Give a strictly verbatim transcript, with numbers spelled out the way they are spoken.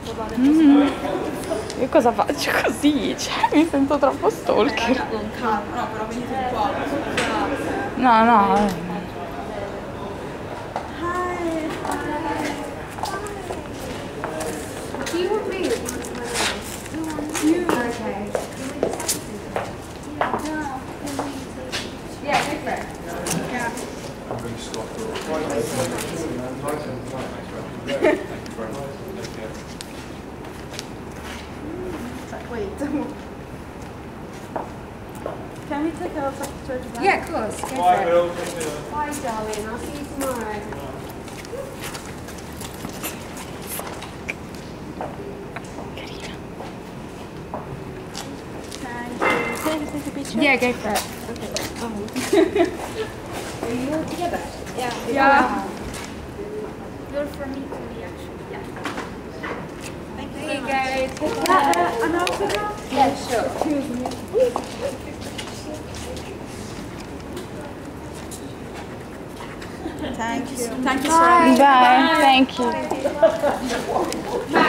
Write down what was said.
Mm. Io cosa faccio così? Cioè, mi sento troppo stalker. Non calma, no, però venite qua. No, no. Eh. Do you want me? You. Okay. Yeah, go for it. Yeah. I'm really scoffed. Wait. Can we take a picture together? Yeah, of course. Go for Bye, it. Bill. Bye, darling. I'll see you tomorrow. Take a picture? Yeah, go for it. Okay. Are you all together? Yeah. Yeah. You're from Italy, actually. Yeah. Thank you. There you very go. much. Take Yeah, care. uh, an autograph? Yeah, sure. Excuse me. Thank you. Thank you so much. Bye. Thank you.